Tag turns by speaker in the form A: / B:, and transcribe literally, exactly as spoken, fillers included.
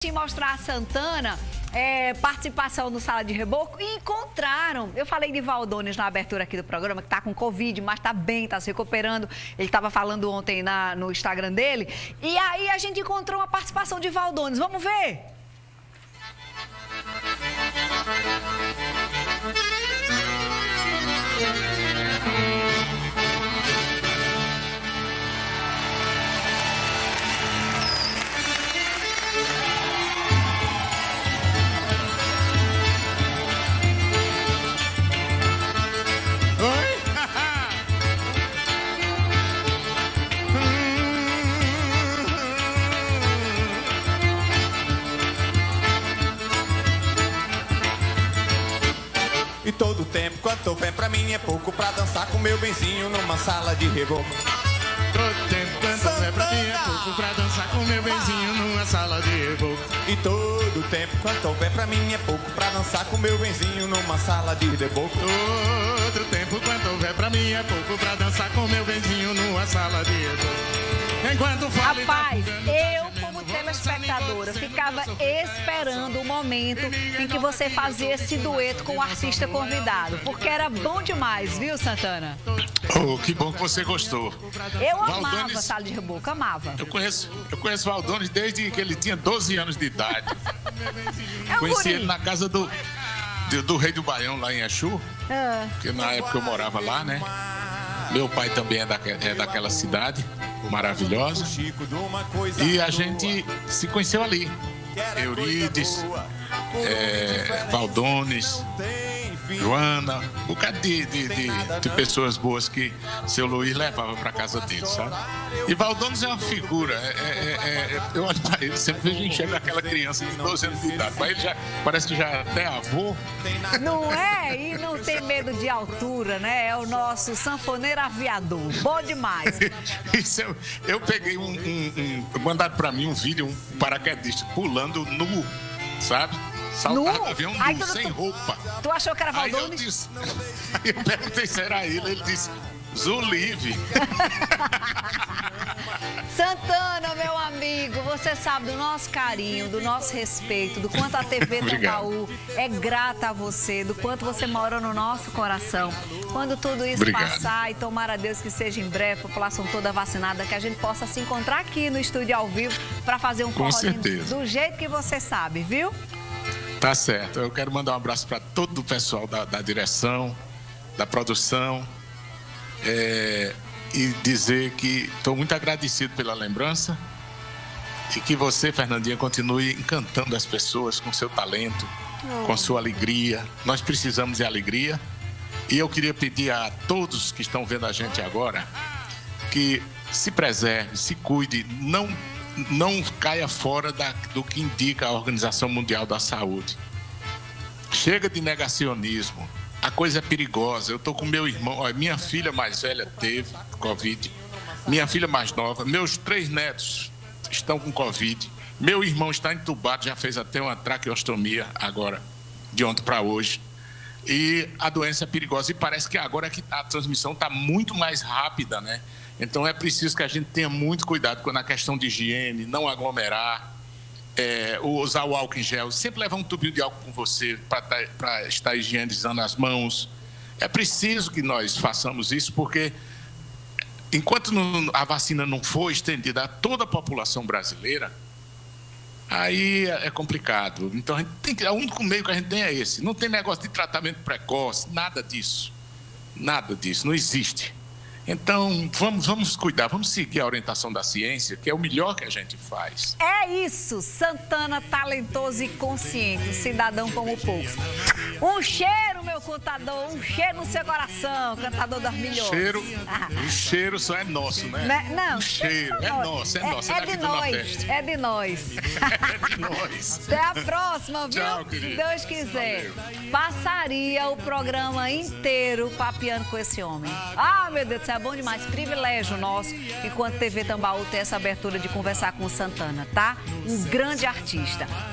A: Mostrar a Santana, é, participação no Sala de Reboco, e encontraram, eu falei de Valdones na abertura aqui do programa, que tá com Covid, mas tá bem, tá se recuperando, ele tava falando ontem na, no Instagram dele, e aí a gente encontrou uma participação de Valdones, vamos ver?
B: E todo tempo, quanto vem pra mim é pouco pra dançar com meu benzinho numa sala de reboco.
C: Todo tempo, quanto vem pra mim é pouco pra dançar com meu benzinho numa sala de reboco.
B: E todo tempo, quanto vem pra mim é pouco pra dançar com meu benzinho numa sala de reboco.
C: Todo tempo, quanto vem pra mim é pouco pra dançar com meu benzinho numa sala de reboco. Enquanto falo,
A: rapaz, eu como telespectadora ficava esperando o momento em que você fazia esse dueto com o artista convidado, porque era bom demais, viu, Santana?
C: Oh, que bom que você gostou.
A: Eu amava
C: Valdones,
A: a Sala de Reboco, amava.
C: Eu conheço, eu conheço Valdones desde que ele tinha doze anos de idade.
A: É um
C: Conheci
A: guri.
C: ele na casa do, do, do Rei do Baião, lá em Exu,
A: Ah.
C: porque na época eu morava lá, né? Meu pai também é, daque, é daquela cidade maravilhosa. E a gente se conheceu ali. Eurides, é, Valdones, Joana, um bocado de, de, de, de pessoas boas que seu Luiz levava para casa dele, sabe? E Valdones é uma figura, é, é, é, eu olho para ele, sempre vejo enxergar aquela criança de doze anos de idade, mas ele já parece que já é até avô. Não
A: é? E não tem medo de altura, né? É o nosso sanfoneiro aviador, bom demais.
C: Isso, eu, eu peguei um, um, um mandaram para mim um vídeo, um paraquedista pulando nu, sabe? Saltar do avião
A: Ai,
C: nu,
A: tu,
C: sem
A: tu,
C: roupa.
A: Tu achou que era
C: Aí eu,
A: Valdones?
C: disse, aí eu perguntei se era ele, ele disse, Zulive.
A: Santana, meu amigo, você sabe do nosso carinho, do nosso respeito, do quanto a T V Tambaú é grata a você, do quanto você mora no nosso coração. Quando tudo isso
C: Obrigado.
A: passar, e tomara a Deus que seja em breve, a população toda vacinada, que a gente possa se encontrar aqui no estúdio ao vivo para fazer um
C: Com
A: forrozinho
C: certeza.
A: do jeito que você sabe, viu?
C: Tá certo. Eu quero mandar um abraço para todo o pessoal da, da direção, da produção, é, e dizer que estou muito agradecido pela lembrança e que você, Fernandinha, continue encantando as pessoas com seu talento, oh. com sua alegria. Nós precisamos de alegria. E eu queria pedir a todos que estão vendo a gente agora que se preserve, se cuide, não não caia fora da, do que indica a Organização Mundial da Saúde. Chega de negacionismo. A coisa é perigosa. Eu estou com meu irmão, ó, minha filha mais velha teve Covid, minha filha mais nova, meus três netos estão com Covid, meu irmão está entubado, já fez até uma traqueostomia agora, de ontem para hoje. E a doença é perigosa e parece que agora é que a transmissão está muito mais rápida, né? Então é preciso que a gente tenha muito cuidado na questão de higiene, não aglomerar, é, usar o álcool em gel, sempre levar um tubinho de álcool com você para estar higienizando as mãos. É preciso que nós façamos isso, porque enquanto não, a vacina não for estendida a toda a população brasileira, aí é complicado. Então, a gente tem que, o único meio que a gente tem é esse. Não tem negócio de tratamento precoce, nada disso. Nada disso, não existe. Então, vamos, vamos cuidar, vamos seguir a orientação da ciência, que é o melhor que a gente faz.
A: É isso, Santana, talentoso e consciente, cidadão como poucos. Um cheiro, meu cantador, um cheiro no seu coração, cantador das milhões.
C: Cheiro, ah. O cheiro só é nosso, né?
A: Não, não
C: o cheiro é nosso, é, é nosso.
A: É,
C: é
A: de nós, é de nós.
C: É de nós.
A: Até a próxima, viu?
C: Tchau, querido.
A: Se Deus quiser.
C: Valeu.
A: Passaria o programa inteiro papeando com esse homem. Ah, meu Deus do céu, é bom demais. Privilégio nosso, enquanto T V Tambaú tem essa abertura de conversar com o Santana, tá? Um grande artista.